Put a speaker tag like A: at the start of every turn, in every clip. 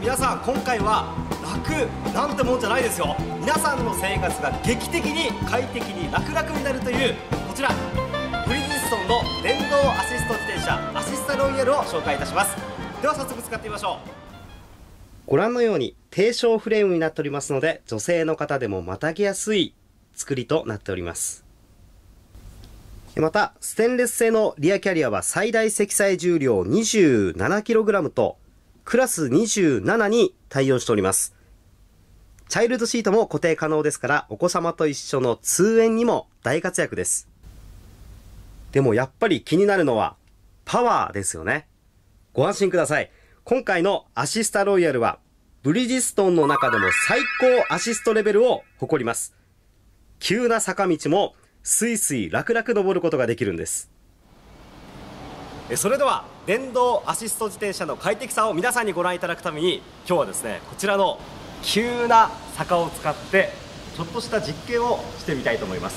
A: 皆さん、今回は楽なんてもんじゃないですよ。皆さんの生活が劇的に快適に楽々になるというこちらブリヂストンの電動アシスト自転車アシスタロイヤルを紹介いたします。では早速使ってみましょう。ご覧のように低床フレームになっておりますので、女性の方でもまたぎやすい作りとなっております。またステンレス製のリアキャリアは最大積載重量 27kg とクラス27に対応しております。チャイルドシートも固定可能ですから、お子様と一緒の通園にも大活躍です。でもやっぱり気になるのはパワーですよね。ご安心ください。今回のアシスタロイヤルはブリヂストンの中でも最高アシストレベルを誇ります。急な坂道もスイスイ楽々登ることができるんです。それでは電動アシスト自転車の快適さを皆さんにご覧いただくために、今日はですね、こちらの急な坂を使ってちょっとした実験をしてみたいと思います。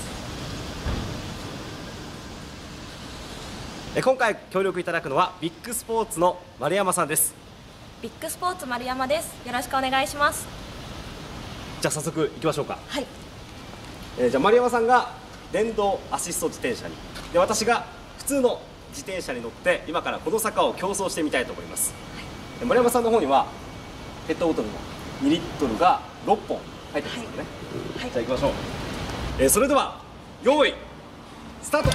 A: 今回協力いただくのはビッグスポーツの丸山さんです。
B: ビッグスポーツ丸山です。よろしくお願いします。
A: じゃあ早速行きましょうか。
B: はい。
A: じゃあ丸山さんが電動アシスト自転車に、で私が普通の自転車に乗って今からこの坂を競争してみたいと思います。はい、丸山さんの方にはペットボトルの2リットルが6本入ってますのでね。はい、じゃあ行きましょう。それでは用意スタート。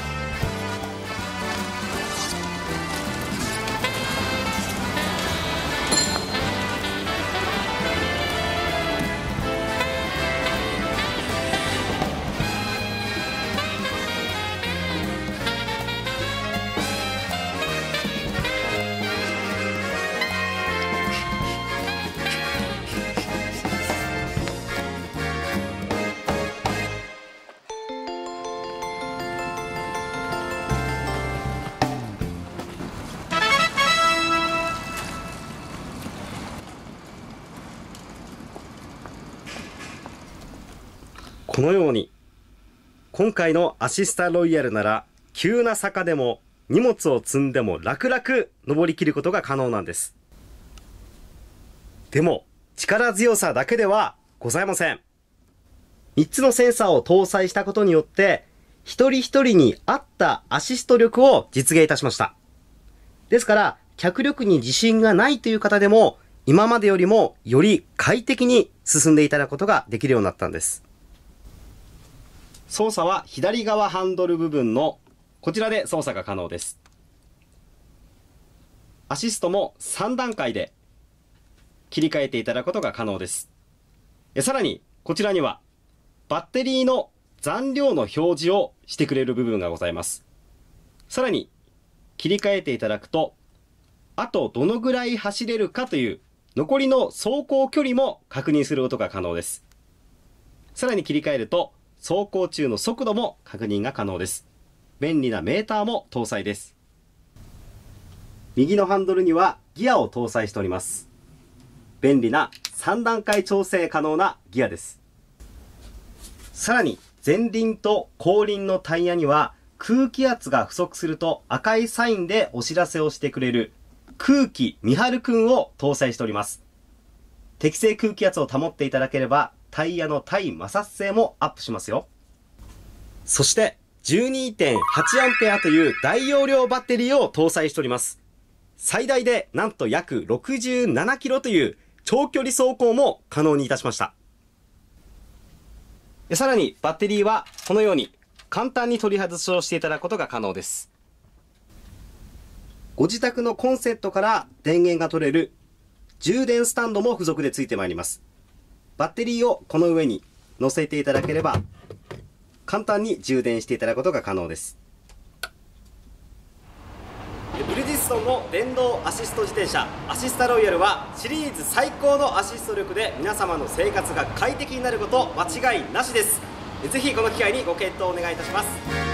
A: このように今回のアシスタロイヤルなら急な坂でも荷物を積んでも楽々登りきることが可能なんです。でも力強さだけではございません。3つのセンサーを搭載したことによって一人一人に合ったアシスト力を実現いたしました。ですから脚力に自信がないという方でも今までよりもより快適に進んでいただくことができるようになったんです。操作は左側ハンドル部分のこちらで操作が可能です。アシストも3段階で切り替えていただくことが可能です。さらにこちらにはバッテリーの残量の表示をしてくれる部分がございます。さらに切り替えていただくと、あとどのぐらい走れるかという残りの走行距離も確認することが可能です。さらに切り替えると走行中の速度も確認が可能です。便利なメーターも搭載です。右のハンドルにはギアを搭載しております。便利な3段階調整可能なギアです。さらに前輪と後輪のタイヤには空気圧が不足すると赤いサインでお知らせをしてくれる空気見張るくんを搭載しております。適正空気圧を保っていただければタイヤの対摩擦性もアップしますよ。そして 12.8A という大容量バッテリーを搭載しております。最大でなんと約 67km という長距離走行も可能にいたしました。さらにバッテリーはこのように簡単に取り外しをしていただくことが可能です。ご自宅のコンセントから電源が取れる充電スタンドも付属でついてまいります。バッテリーをこの上に乗せていただければ簡単に充電していただくことが可能です。ブリヂストンの電動アシスト自転車アシスタロイヤルはシリーズ最高のアシスト力で皆様の生活が快適になること間違いなしです。ぜひこの機会にご検討お願いいたします。